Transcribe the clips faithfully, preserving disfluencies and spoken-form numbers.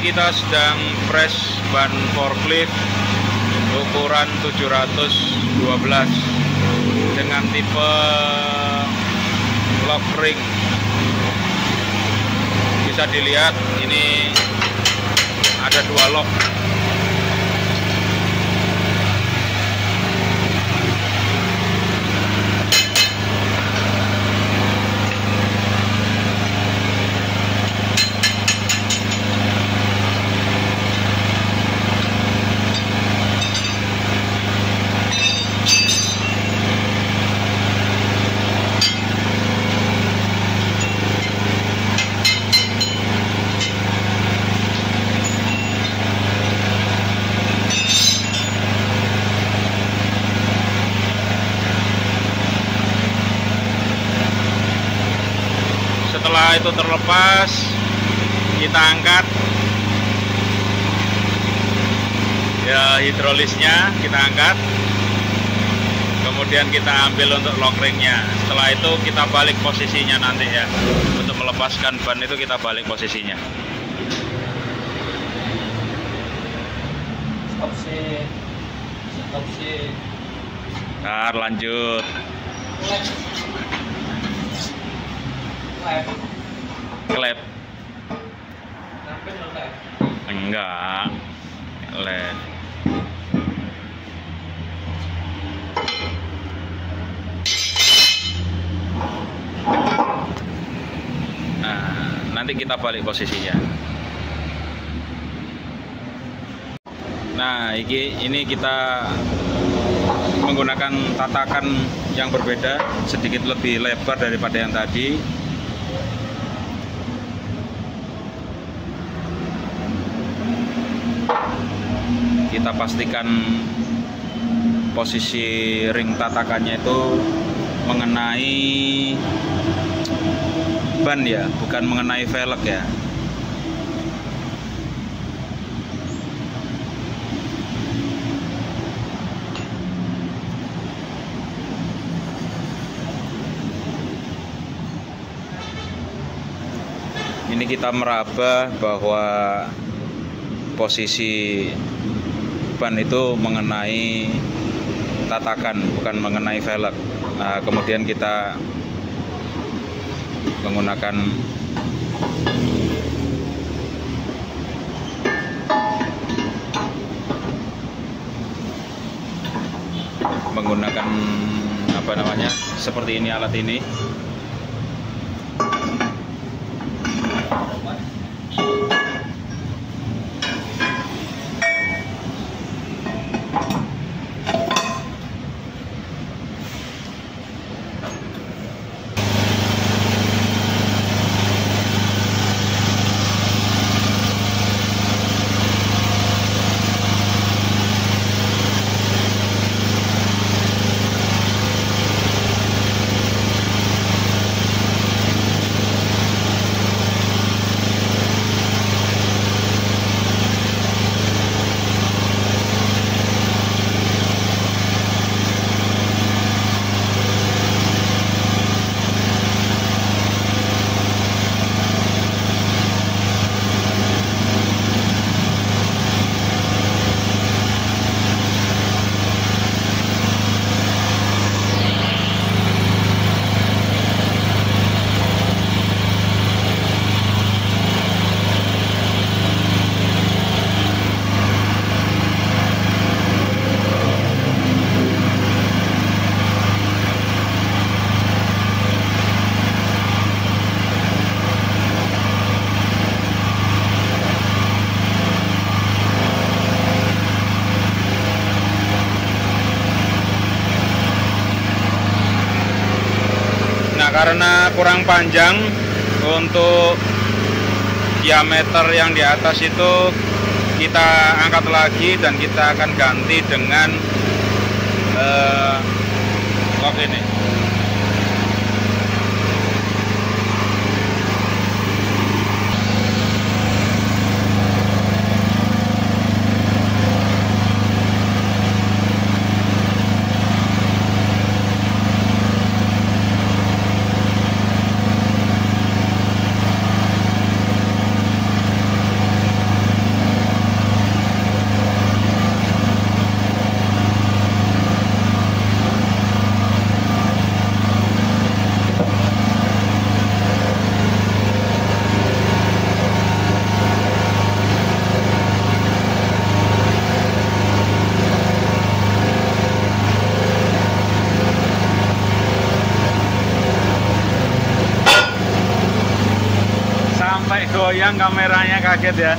kita sedang press ban forklift ukuran tujuh ratus dua belas dengan tipe lock ring. Bisa dilihat ini ada dua lock. Setelah itu terlepas, kita angkat ya, hidrolisnya kita angkat, kemudian kita ambil untuk lock ringnya. Setelah itu kita balik posisinya nanti ya, untuk melepaskan ban itu kita balik posisinya. Stop sih, stop sih. Ntar lanjut. Klep. Klep. Kenapa klep? Enggak. Klep. Nah, nanti kita balik posisinya. Nah, ini ini kita menggunakan tatakan yang berbeda, sedikit lebih lebar daripada yang tadi. Kita pastikan posisi ring tatakannya itu mengenai ban ya, bukan mengenai velg ya. Ini kita meraba bahwa posisi ban itu mengenai tatakan, bukan mengenai velg. Nah, kemudian kita menggunakan menggunakan apa namanya, seperti ini, alat ini. Karena kurang panjang untuk diameter yang di atas itu, kita angkat lagi dan kita akan ganti dengan uh, lock ini. Sampai goyang kameranya, kaget ya.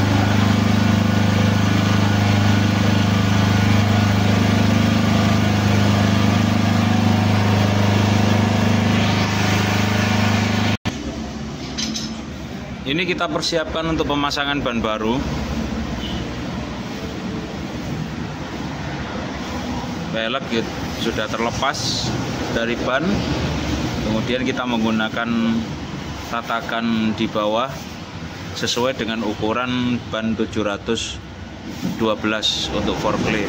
Ini kita persiapkan untuk pemasangan ban baru. Velg sudah terlepas dari ban. Kemudian kita menggunakan tatakan di bawah sesuai dengan ukuran ban tujuh ratus dua belas untuk forklift.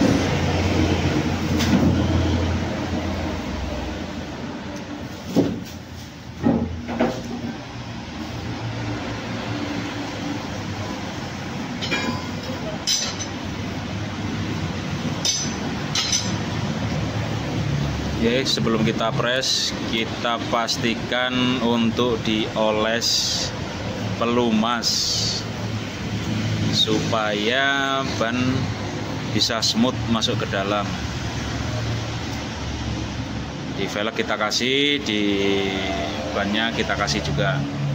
Oke, sebelum kita press, kita pastikan untuk dioles pelumas supaya ban bisa smooth masuk ke dalam. Di velg kita kasih, di bannya kita kasih juga.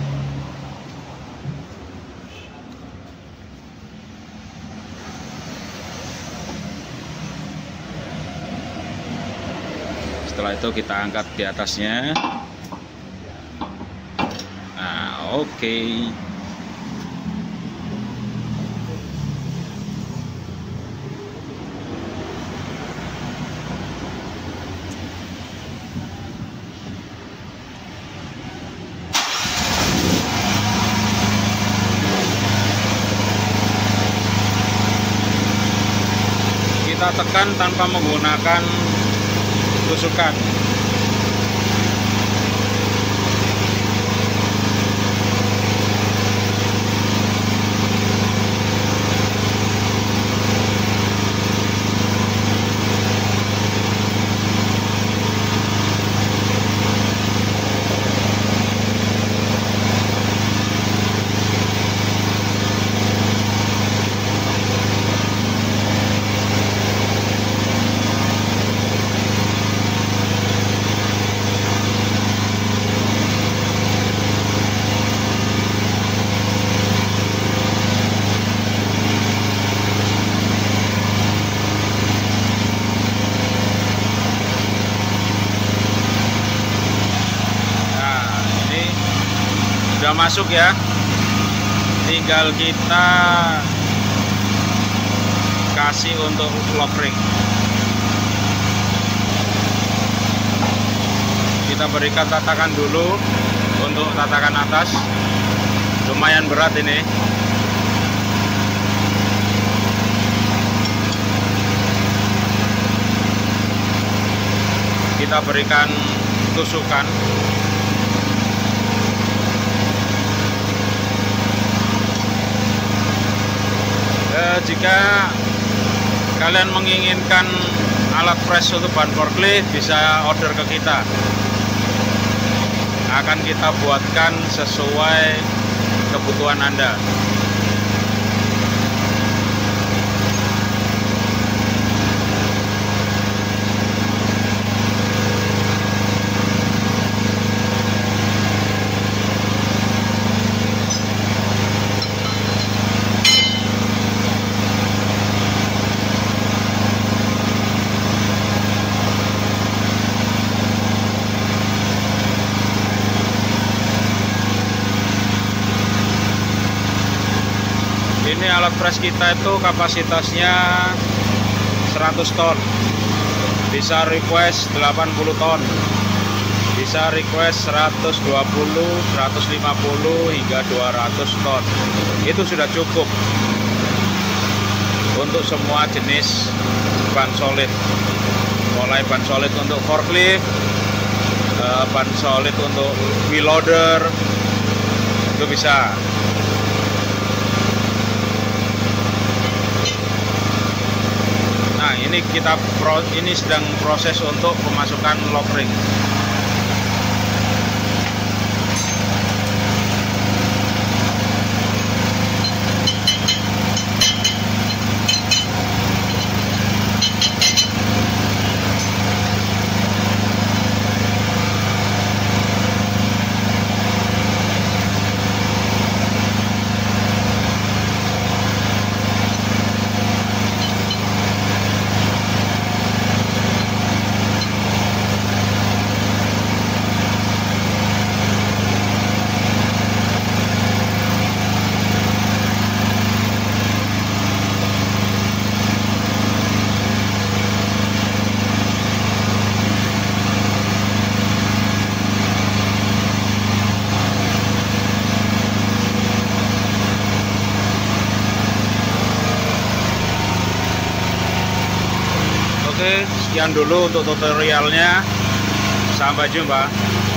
Setelah itu kita angkat di atasnya. Nah, oke. Okay. Kita tekan tanpa menggunakan tusukan. Sudah masuk ya, tinggal kita kasih untuk lock ring. Kita berikan tatakan dulu untuk tatakan atas, lumayan berat ini. Kita berikan tusukan. Jika kalian menginginkan alat press untuk ban forklift, bisa order ke kita. Akan kita buatkan sesuai kebutuhan Anda. Ini alat press kita itu kapasitasnya seratus ton, bisa request delapan puluh ton, bisa request seratus dua puluh, seratus lima puluh hingga dua ratus ton. Itu sudah cukup untuk semua jenis ban solid, mulai ban solid untuk forklift, ban solid untuk wheel loader, itu bisa. Nah, ini kita pro, ini sedang proses untuk pemasukan lock ring. Oke, sekian dulu untuk tutorialnya. Sampai jumpa.